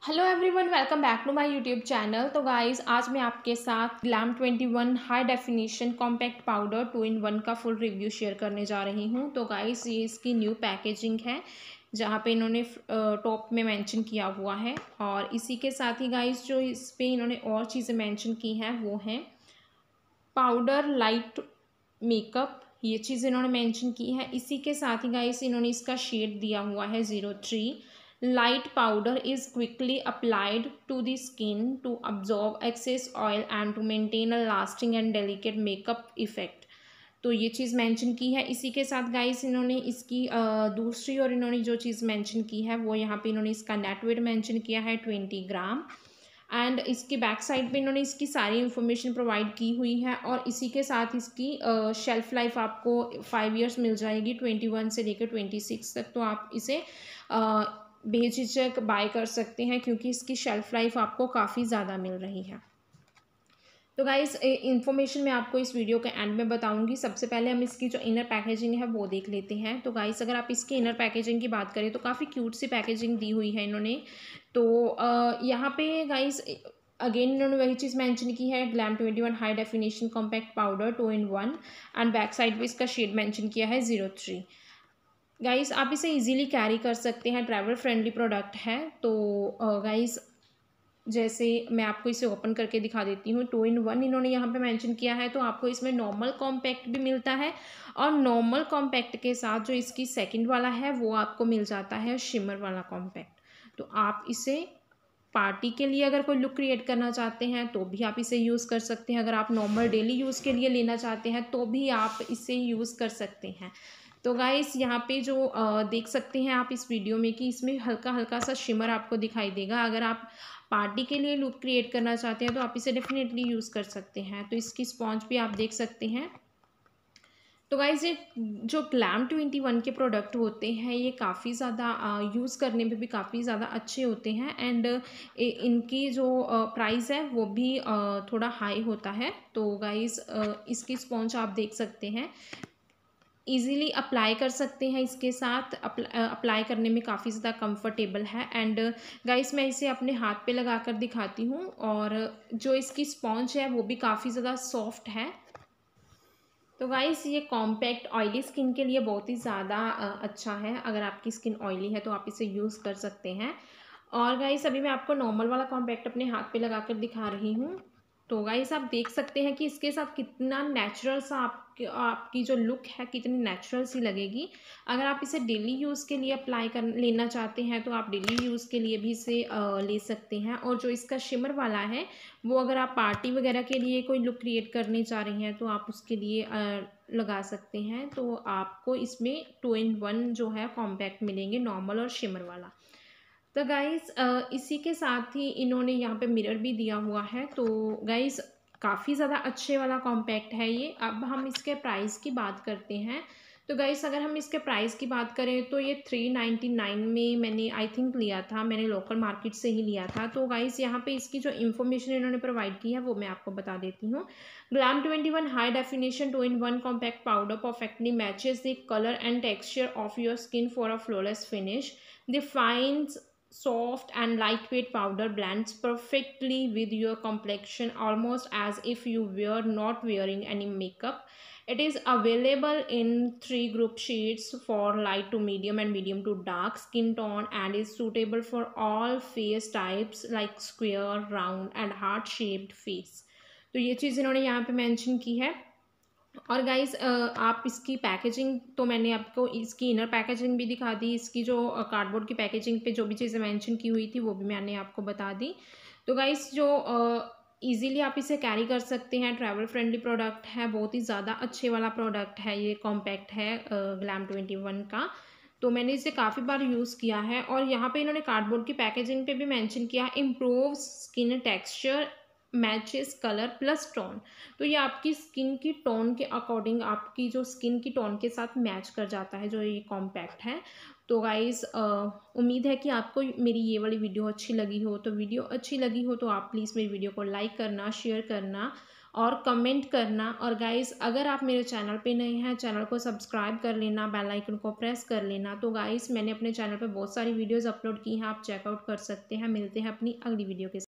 Hello everyone, welcome back to my YouTube channel. तो guys, आज मैं आपके साथ Glam 21 high definition compact powder 2 in 1 का फुल रिव्यू शेयर करने जा रही हूं। तो गाइस, ये इसकी न्यू पैकेजिंग है जहां पे इन्होंने टॉप में मेंशन किया हुआ है। और इसी के साथ ही गाइस, जो इस पे इन्होंने और चीज़ें मेंशन की हैं वो हैं पाउडर लाइट मेकअप, ये चीज़ इन्होंने मेंशन की है। इसी के साथ ही गाइस, इन्होंने इसका शेड दिया हुआ है 03। Light powder is quickly applied to the skin to absorb excess oil and to maintain a lasting and delicate makeup effect. तो ये चीज़ मेंशन की है। इसी के साथ गाइस, इन्होंने इसकी दूसरी और इन्होंने जो चीज़ मेंशन की है वो यहाँ पे इन्होंने इसका नेट वेट मेंशन किया है 20 ग्राम। एंड इसकी बैक साइड पे इन्होंने इसकी सारी इन्फॉर्मेशन प्रोवाइड की हुई है। और इसी के साथ इसकी शेल्फ़ लाइफ आपको 5 ईयर्स मिल जाएगी, 21 से लेकर 26 तक। तो आप इसे बेझिझक बाय कर सकते हैं क्योंकि इसकी शेल्फ़ लाइफ आपको काफ़ी ज़्यादा मिल रही है। तो गाइस, इन्फॉर्मेशन मैं आपको इस वीडियो के एंड में बताऊंगी। सबसे पहले हम इसकी जो इनर पैकेजिंग है वो देख लेते हैं। तो गाइस, अगर आप इसकी इनर पैकेजिंग की बात करें तो काफ़ी क्यूट सी पैकेजिंग दी हुई है इन्होंने। तो यहाँ पे गाइस अगेन इन्होंने वही चीज़ मेंशन की है, Glam 21 high definition compact powder 2 in 1। And back side पे इसका शेड मेंशन किया है 03। गाइस, आप इसे इजीली कैरी कर सकते हैं, ट्रैवल फ्रेंडली प्रोडक्ट है। तो गाइस, जैसे मैं आपको इसे ओपन करके दिखा देती हूँ। 2 in 1 इन्होंने यहाँ पे मेंशन किया है। तो आपको इसमें नॉर्मल कॉम्पैक्ट भी मिलता है और नॉर्मल कॉम्पैक्ट के साथ जो इसकी सेकंड वाला है वो आपको मिल जाता है शिमर वाला कॉम्पैक्ट। तो आप इसे पार्टी के लिए अगर कोई लुक क्रिएट करना चाहते हैं तो भी आप इसे यूज़ कर सकते हैं। अगर आप नॉर्मल डेली यूज़ के लिए लेना चाहते हैं तो भी आप इसे यूज़ कर सकते हैं। तो गाइस, यहाँ पे जो देख सकते हैं आप इस वीडियो में कि इसमें हल्का हल्का सा शिमर आपको दिखाई देगा। अगर आप पार्टी के लिए लुक क्रिएट करना चाहते हैं तो आप इसे डेफिनेटली यूज़ कर सकते हैं। तो इसकी स्पॉन्ज भी आप देख सकते हैं। तो गाइज, ये जो ग्लैम 21 के प्रोडक्ट होते हैं ये काफ़ी ज़्यादा यूज़ करने में भी काफ़ी ज़्यादा अच्छे होते हैं। एंड इनकी जो प्राइस है वो भी थोड़ा हाई होता है। तो गाइज, इसकी स्पॉन्ज आप देख सकते हैं, इजीली अप्लाई कर सकते हैं। इसके साथ अप्लाई करने में काफ़ी ज़्यादा कंफर्टेबल है। एंड गाइस, मैं इसे अपने हाथ पे लगा कर दिखाती हूँ और जो इसकी स्पॉन्ज है वो भी काफ़ी ज़्यादा सॉफ्ट है। तो गाइस, ये कॉम्पैक्ट ऑयली स्किन के लिए बहुत ही ज़्यादा अच्छा है। अगर आपकी स्किन ऑयली है तो आप इसे यूज़ कर सकते हैं। और गाइस, अभी मैं आपको नॉर्मल वाला कॉम्पैक्ट अपने हाथ पे लगा कर दिखा रही हूँ। तो गाइस, आप देख सकते हैं कि इसके साथ कितना नेचुरल सा आपकी जो लुक है कितनी नेचुरल सी लगेगी। अगर आप इसे डेली यूज़ के लिए अप्लाई कर लेना चाहते हैं तो आप डेली यूज़ के लिए भी इसे ले सकते हैं। और जो इसका शिमर वाला है वो अगर आप पार्टी वगैरह के लिए कोई लुक क्रिएट करने जा रही हैं तो आप उसके लिए लगा सकते हैं। तो आपको इसमें 2 in 1 जो है कॉम्पैक्ट मिलेंगे, नॉर्मल और शिमर वाला। तो गाइस, इसी के साथ ही इन्होंने यहाँ पे मिरर भी दिया हुआ है। तो गाइस, काफ़ी ज़्यादा अच्छे वाला कॉम्पैक्ट है ये। अब हम इसके प्राइस की बात करते हैं। तो गाइस, अगर हम इसके प्राइस की बात करें तो ये 399 में मैंने आई थिंक लिया था, मैंने लोकल मार्केट से ही लिया था। तो गाइस, यहाँ पे इसकी जो इन्फॉर्मेशन इन्होंने प्रोवाइड की है वो मैं आपको बता देती हूँ। Glam 21 high definition 2 in 1 compact powder perfectly matches the colour and texture of your skin for a flawless finish. The fines soft and lightweight powder blends perfectly with your complexion, almost as if you were not wearing any makeup. It is available in 3 group shades for light to medium and medium to dark skin tone and is suitable for all face types like square, round and heart shaped face. तो ये चीज़ इन्होंने यहाँ पे mention की है। और guys, आप इसकी पैकेजिंग तो मैंने आपको इसकी इनर पैकेजिंग भी दिखा दी। इसकी जो कार्डबोर्ड की पैकेजिंग पे जो भी चीज़ें मेंशन की हुई थी वो भी मैंने आपको बता दी। तो गाइस, जो इजीली आप इसे कैरी कर सकते हैं, ट्रैवल फ्रेंडली प्रोडक्ट है, बहुत ही ज़्यादा अच्छे वाला प्रोडक्ट है ये, कॉम्पैक्ट है ग्लैम 21 का। तो मैंने इसे काफ़ी बार यूज़ किया है। और यहाँ पे इन्होंने कार्डबोर्ड की पैकेजिंग पे भी मेंशन किया है, improve skin texture matches colour plus tone. तो ये आपकी स्किन की टोन के अकॉर्डिंग, आपकी जो स्किन की टोन के साथ मैच कर जाता है जो ये कॉम्पैक्ट है। तो गाइज़, उम्मीद है कि आपको मेरी ये वाली वीडियो अच्छी लगी हो। तो वीडियो अच्छी लगी हो तो आप प्लीज़ मेरी वीडियो को लाइक करना, शेयर करना और कमेंट करना। और गाइस अगर आप मेरे चैनल पे नए हैं, चैनल को सब्सक्राइब कर लेना, बेल आइकन को प्रेस कर लेना। तो गाइस मैंने अपने चैनल पे बहुत सारी वीडियोस अपलोड की हैं, आप चेकआउट कर सकते हैं। मिलते हैं अपनी अगली वीडियो के साथ।